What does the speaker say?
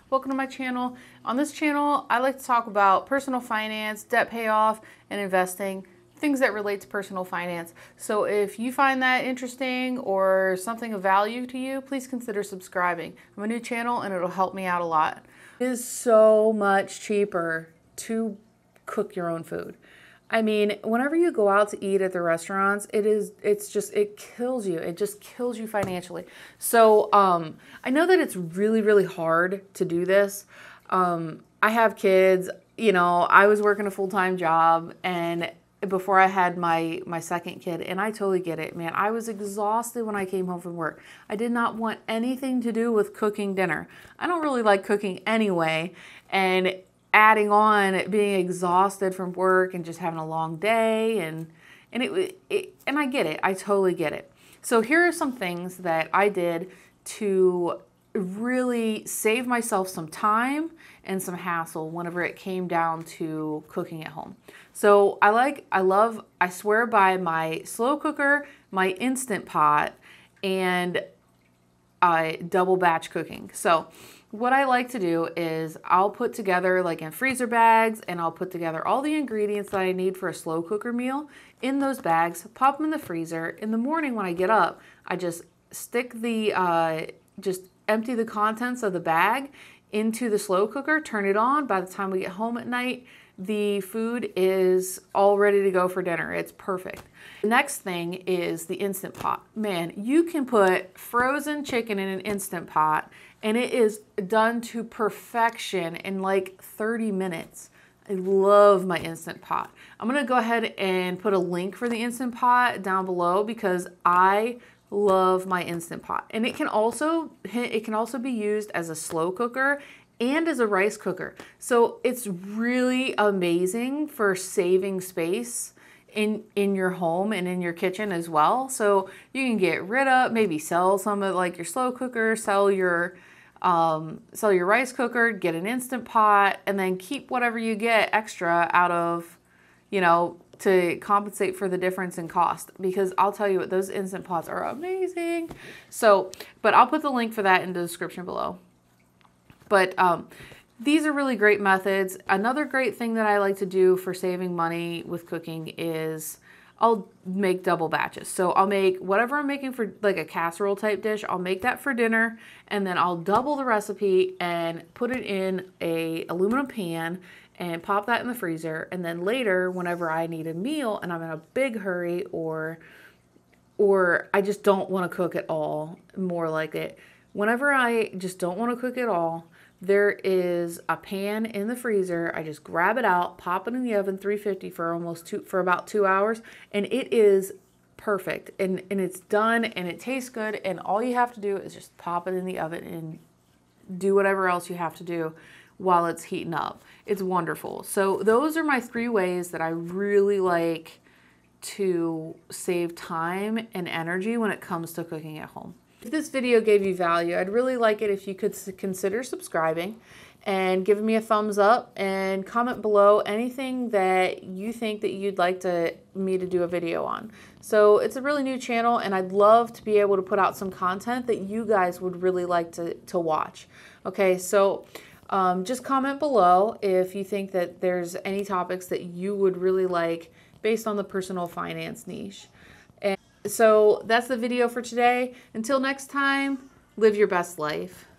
Welcome to my channel. On this channel, I like to talk about personal finance, debt payoff, and investing, things that relate to personal finance. So if you find that interesting or something of value to you, please consider subscribing. I'm a new channel and it'll help me out a lot. It is so much cheaper to cook your own food. I mean, whenever you go out to eat at the restaurants, it kills you. It just kills you financially. So I know that it's really, really hard to do this. I have kids, you know, I was working a full-time job and before I had my second kid, and I totally get it, man. I was exhausted when I came home from work. I did not want anything to do with cooking dinner. I don't really like cooking anyway, and adding on being exhausted from work and just having a long day, and I get it. I totally get it. So here are some things that I did to really save myself some time and some hassle whenever it came down to cooking at home. So I swear by my slow cooker, my Instant Pot, and double batch cooking. So what I like to do is I'll put together like in freezer bags, and I'll put together all the ingredients that I need for a slow cooker meal in those bags, pop them in the freezer. In the morning when I get up, I just stick just empty the contents of the bag into the slow cooker, turn it on. By the time we get home at night, the food is all ready to go for dinner. It's perfect. The next thing is the Instant Pot. Man, you can put frozen chicken in an Instant Pot and it is done to perfection in like 30 minutes. I love my Instant Pot. I'm gonna go ahead and put a link for the Instant Pot down below because I love my Instant Pot. And it can also be used as a slow cooker and as a rice cooker. So it's really amazing for saving space in your home and in your kitchen as well. So you can get rid of, maybe sell some of like your slow cooker, sell your rice cooker, get an Instant Pot, and then keep whatever you get extra out of, you know, to compensate for the difference in cost, because I'll tell you what, those Instant Pots are amazing. So, but I'll put the link for that in the description below. But these are really great methods. Another great thing that I like to do for saving money with cooking is I'll make double batches. So I'll make whatever I'm making for like a casserole type dish, I'll make that for dinner, and then I'll double the recipe and put it in a aluminum pan and pop that in the freezer. And then later, whenever I need a meal and I'm in a big hurry or I just don't want to cook at all, more like it, whenever I just don't want to cook at all, there is a pan in the freezer. I just grab it out, pop it in the oven, 350 for about 2 hours, and it is perfect. And it's done, and it tastes good, and all you have to do is just pop it in the oven and do whatever else you have to do while it's heating up. It's wonderful. So those are my 3 ways that I really like to save time and energy when it comes to cooking at home. If this video gave you value, I'd really like it if you could consider subscribing and giving me a thumbs up, and comment below anything that you think that you'd like me to do a video on. So it's a really new channel, and I'd love to be able to put out some content that you guys would really like to watch. Okay, so just comment below if you think that there's any topics that you would really like based on the personal finance niche. So that's the video for today. Until next time, live your best life.